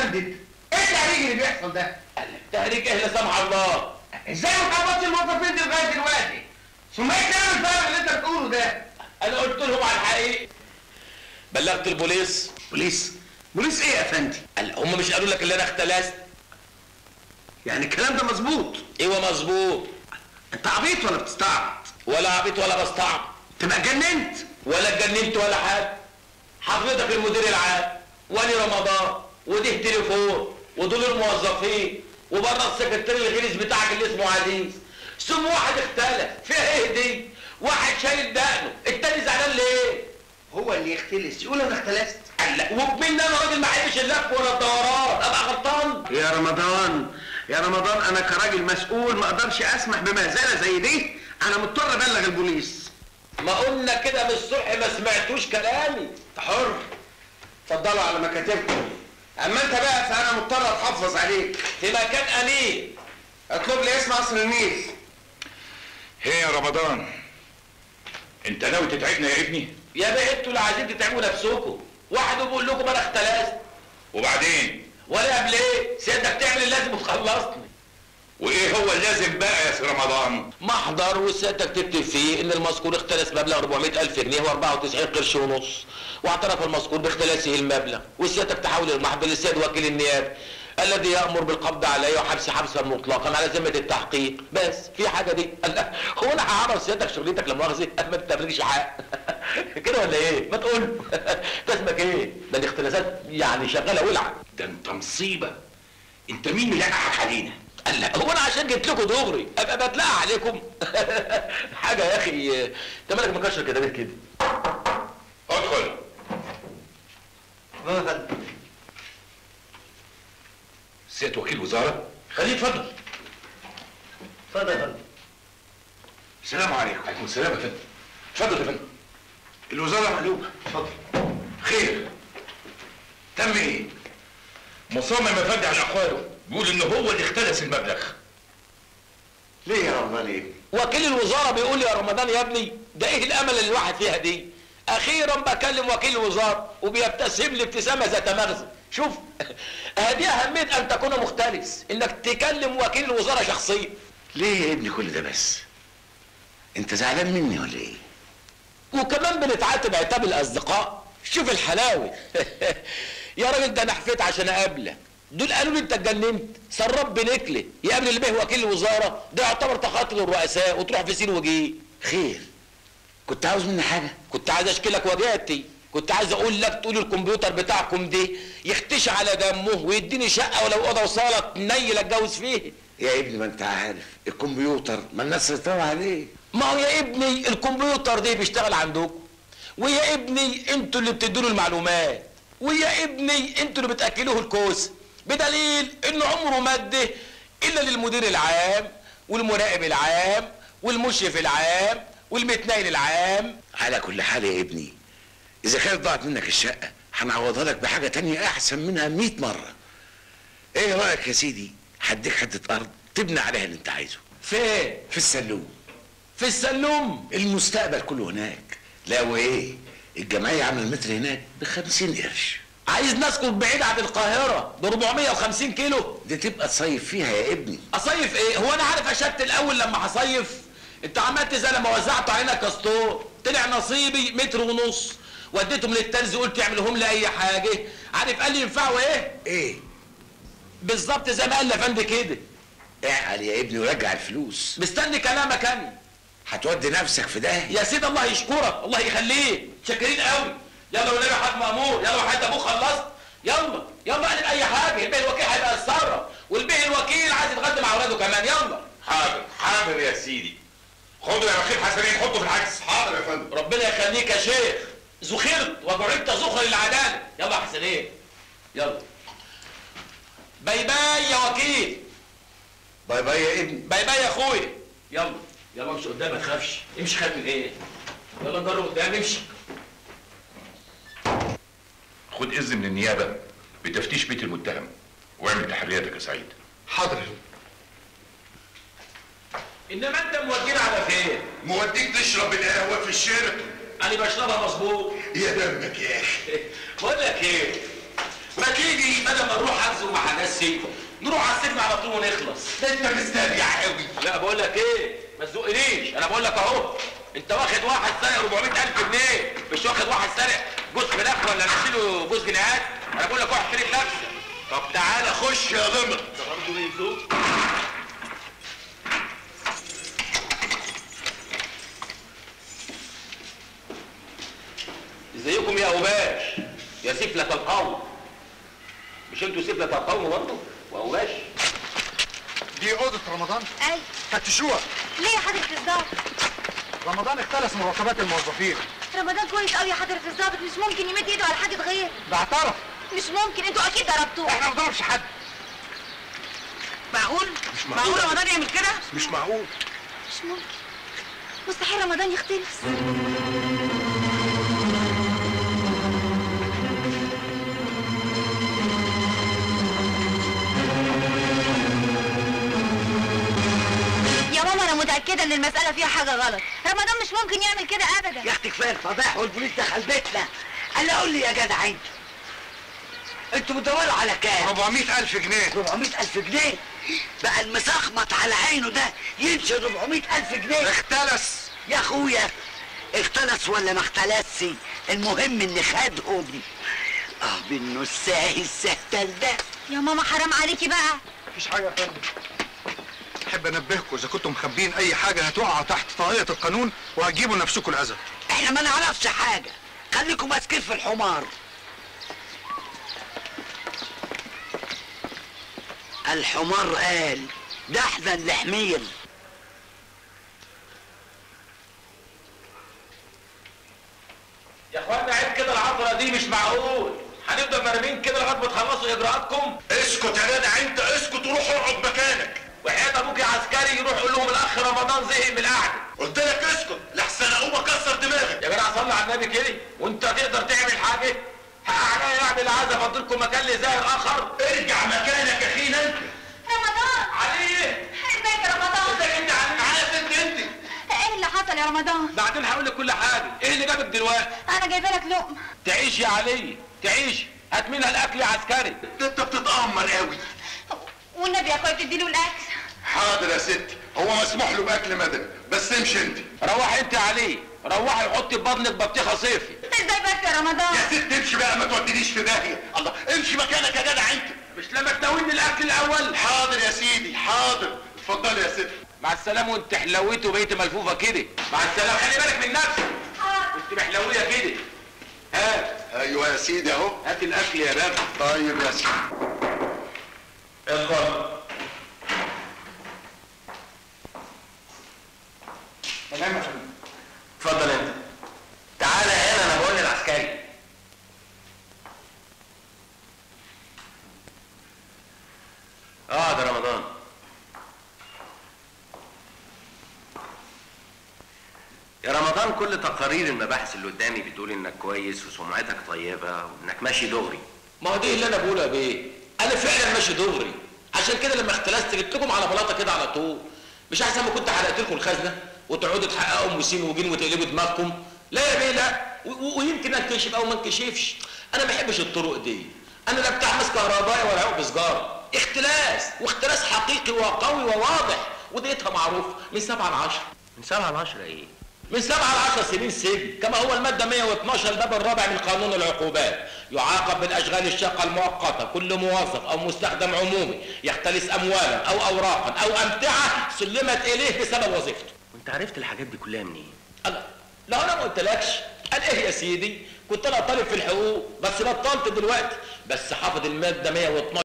فندت؟ ايه التهريج اللي بيحصل ده؟ تهريج ايه لا سمح الله؟ ازاي ما خبطتش الموظفين دي لغايه دلوقتي؟ ثم ايه الكلام الفارغ اللي انت بتقوله ده؟ انا قلت لهم على الحقيقه. بلغت البوليس. بوليس؟ بوليس ايه يا فندي؟ هم مش قالوا لك اللي انا اختلست؟ يعني الكلام ده مظبوط؟ ايوه مظبوط. انت عبيط ولا بتستعبط؟ ولا عبيط ولا بستعبط. تبقى اتجننت؟ ولا اتجننت ولا حاجه. حضرتك المدير العام ولي رمضان وده تليفون ودول الموظفين وبره السكرتير الغليظ بتاعك اللي اسمه عزيز. ثم واحد اختلف فيها ايه دي؟ واحد شايل دقنه التاني زعلان ليه؟ هو اللي يختلس يقول انا اختلست؟ وبمين انا راجل ما احبش اللف ولا الدوران ابقى غلطان؟ يا رمضان يا رمضان، انا كراجل مسؤول ما اقدرش اسمح بمهزله زي دي. انا مضطر ابلغ البوليس. ما قلنا كده من الصبح ما سمعتوش كلامي. انت حر. اتفضلوا على مكاتبكم. اما انت بقى فانا مضطر اتحفظ عليك في مكان امين. اطلب لي اسم قصر النيل. هي يا رمضان، انت ناوي تتعبنا يا ابني؟ يا بيه انتوا اللي عايزين تتعبوا نفسكم. واحد بيقول لكم انا اختلست وبعدين؟ ولا قبل ايه؟ سيادتك تعمل اللازم وتخلصني. وايه هو اللازم بقى يا سي رمضان؟ محضر وسيادتك تكتب فيه ان المذكور اختلس مبلغ 400,000 جنيه و94 قرش ونص، واعترف المذكور باختلاسه المبلغ، وسيادتك تحول المحضر للسيد وكيل النيابه الذي يامر بالقبض عليه وحبس حبسا مطلقا على ذمه التحقيق. بس في حاجه دي؟ هو انا هعرف سيادتك شغلتك لا مؤاخذه ما بتبرجش حق كده ولا ايه؟ ما تقول انت اسمك ايه؟ ده الاختلاسات يعني شغاله ولعه. ده انت مصيبه. انت مين ملقحك علينا؟ لا هو انا عشان جيت لكم دغري ابقى بتلاقى عليكم؟ حاجه يا اخي. انت مالك مكشر كده ليه كده؟ ادخل. سيادة وكيل وزاره. خليه يتفضل. اتفضل يا فندم. السلام عليكم. وعليكم السلام يا فندم. اتفضل يا فندم. الوزاره مقلوبه. اتفضل. خير. تم ايه؟ مصمم يا فندم على اقواله، بيقول ان هو اللي اختلس المبلغ. ليه يا رمضان ليه؟ وكيل الوزاره بيقول يا رمضان يا ابني ده ايه الامل اللي الواحد فيها دي؟ اخيرا بكلم وكيل الوزاره وبيبتسم لي ابتسامه ذات مغزى. شوف هذه اهميه ان تكون مختلس، انك تكلم وكيل الوزاره شخصيا. ليه يا ابني كل ده بس؟ انت زعلان مني ولا ايه؟ وكمان بنتعاتب عتاب الاصدقاء. شوف الحلاوه يا راجل ده انا حفيت عشان اقابلك. دول قالوا لي انت اتجننت. سراب بنكله يقابل اللي به وكيل الوزاره، ده يعتبر تخاطب الرؤساء وتروح في سين وجيه. خير. كنت عاوز مني حاجه؟ كنت عايز اشكلك وجهتي. كنت عايز اقول لك تقول الكمبيوتر بتاعكم دي يختشي على دمه ويديني شقه ولو اوضه وصاله تنيل اتجوز فيه. يا ابني ما انت عارف الكمبيوتر ما الناس سيطروا عليه. ما هو يا ابني الكمبيوتر ده بيشتغل عندكم، ويا ابني انتوا اللي بتدوا له المعلومات، ويا ابني انتوا اللي بتاكلوه الكوسه، بدليل انه عمره ما ادى الا للمدير العام والمراقب العام والمشرف العام والمتنقل العام. على كل حال يا ابني، اذا كانت ضاعت منك الشقه هنعوضها لك بحاجه تانية احسن منها 100 مره. ايه رايك يا سيدي؟ هديك حته ارض تبني عليها اللي انت عايزه. فين؟ في السلوم. في السلوم؟ المستقبل كله هناك. لا وايه؟ الجمعيه عامله المتر هناك ب50 قرش. عايز نسكن بعيد عن القاهره ب 450 كيلو؟ دي تبقى تصيف فيها يا ابني. اصيف ايه؟ هو انا عارف اشت الاول لما هصيف؟ انت عملت زي لما وزعته علينا كاستور، طلع نصيبي متر ونص وديتهم للترزي قلت يعملهم لي اي حاجه. عارف قال لي ينفعوا ايه؟ ايه؟ بالظبط زي ما قال لافندي كده. اعقل يا ابني ورجع الفلوس. مستني كلامك انا. هتودي نفسك في ده يا سيدي الله يشكرك الله يخليك، شاكرين قوي. يلا والنبي حاج مامور، يلا وحيد ابوك خلصت. يلا يلا اعمل اي حاجه، البيه الوكيل هيبقى يتصرف، والبيه الوكيل عايز يتغدى مع اولاده كمان. يلا. حاضر حاضر يا سيدي. خدوا يا بخيل حسنين حطوا في العكس. حاضر يا فندم. ربنا يخليك يا شيخ. زخرت وجعلت زخر للعداله. يلا يا حسنين يلا. باي باي يا وكيل. باي باي يا ابني. باي باي يا اخويا. يلا يلا امشي قدام ما تخافش. امشي خايف من ايه؟ يلا نجرب قدام امشي. خد اذن من النيابه بتفتيش بيت المتهم واعمل تحرياتك يا سعيد. حاضر. انما انت مودينا على فين؟ موديك تشرب القهوه في الشارع. انا بشربها مظبوط. يا دمك يا اخي. بقول لك ايه؟ ما تيجي بدل ما نروح حجز مع ناس نروح على السجن على طول ونخلص. انت مستريح قوي. لا بقول لك ايه، ما تزقنيش، انا بقول لك اهو. انت واخد واحد سارق 400,000 جنيه، مش واخد واحد سارق جوز فراخ ولا نشيله جوز جنيهات. انا بقول لك واحد شريك نفسك. طب تعالى خش يا ضمر. ده برضه بيزوق. ازيكم يا اوباش يا سفلة القوم؟ مش انتوا سفلة القوم برضه واوباش؟ دي اوضه رمضان؟ ايوه. فتشوها. ليه يا حضرة الضابط؟ رمضان اختلس مرتبات الموظفين. رمضان كويس قوي يا حضرة الضابط، مش ممكن يمد ايده على حد غير. ده اعترف. مش ممكن، انتوا اكيد ضربتوه. احنا ما بنضربش حد. معقول؟ مش معقول. معقول رمضان يعمل كده؟ مش معقول. مش ممكن، مستحيل رمضان يختلس. يا ماما انا متأكدة ان المسألة فيها حاجة غلط، رمضان مش ممكن يعمل كده ابدا. يا اختي كفايه الفضايح والبوليس دخل بيتنا. قال قول لي يا جدع انتوا بتدوروا على كام؟ 400,000 جنيه. 400,000 جنيه؟ بقى المسخمط على عينه ده يمشي 400,000 جنيه؟ اختلس. يا اخويا اختلس ولا ما اختلسش، المهم ان خدهم. بالنساهي السهتل ده. يا ماما حرام عليكي بقى. مفيش حاجه يا فندم. احب انبهكم اذا كنتم مخبيين اي حاجه هتقع تحت طاقية القانون وهتجيبوا لنفسكم الاذى. احنا ما نعرفش حاجه، خليكم ماسكين في الحمار. الحمار قال ده احزن لحمير. يا اخوانا عيب كده العطره دي، مش معقول. هنفضل مرمين كده لغايه ما تخلصوا اجراءاتكم؟ اسكت يا جدع انت، اسكت وروح اقعد مكانك. وحياة ابوك يا عسكري يروح يقول لهم الاخ رمضان زهق من القعده. قلت لك اسكت لحسن اقوم اكسر دماغك. يا جدع صلي على النبي كده، وانت تقدر تعمل حاجه؟ حق عليا اعمل عايز افضلكم مكان لزائر اخر. ارجع مكانك يا اخينا انت. رمضان. عليه ازيك يا رمضان؟ ازيك انت عارف انت ايه اللي حصل يا رمضان؟ بعدين هقول لك كل حاجه. ايه اللي جابك دلوقتي؟ انا جايبه لك لقمه. تعيش يا علي تعيش، هات منها الاكل يا عسكري. انت بتتامر قوي. والنبي يا اخويا تديله الاكل. حاضر يا ستي، هو مسموح له باكل مدني، بس امشي انت. روحي انت يا علي، روحي وحطي في بطنك بطيخه صيفي. ازاي بس يا رمضان؟ يا ست امشي بقى، ما تودينيش في داهيه. الله، امشي مكانك يا جدع انت. مش لما تناولني الاكل الاول؟ حاضر يا سيدي حاضر، اتفضلي يا ستي. مع السلامه وانت حلويت وبقيت ملفوفه كده. مع السلامه، خلي بالك من نفسك. كنت محلويه كده. هات. ايوه يا سيدي اهو. هات الاكل يا بابا. طيب يا سيدي. اتفضل. تمام يا فندم. اتفضل انت. تعالى هنا، انا بقول للعسكري. ده رمضان. يا رمضان، كل تقارير المباحث اللي قدامي بتقول انك كويس وسمعتك طيبه وانك ماشي دغري. ما هو دي اللي انا بقولها بيه، انا فعلا ماشي دغري. عشان كده لما اختلست جبت لكم على بلاطه كده على طول. مش احسن ما كنت حرقت لكم الخزنه وتقعدوا تحققوا ام وسين وجين وتقلبوا دماغكم؟ لا يا بيه لا، ويمكن انكشف او ما انكشفش. انا ما بحبش الطرق دي. انا لا بتاع مس كهربائي ولا عقب سجاره. اختلاس، واختلاس حقيقي وقوي وواضح، وديتها معروفه من 7 ل 10. من 7 ل 10 ايه؟ من 7 ل 10 سنين سجن، كما هو الماده 112 الباب الرابع من قانون العقوبات. يعاقب بالاشغال الشاقه المؤقته كل موظف او مستخدم عمومي يختلس اموالا او اوراقا او امتعه سلمت اليه بسبب وظيفته. وانت عرفت الحاجات دي كلها منين؟ الله، لا انا ما قلتلكش. قال ايه يا سيدي؟ كنت انا طالب في الحقوق بس بطلت دلوقتي، بس حافظ الماده 112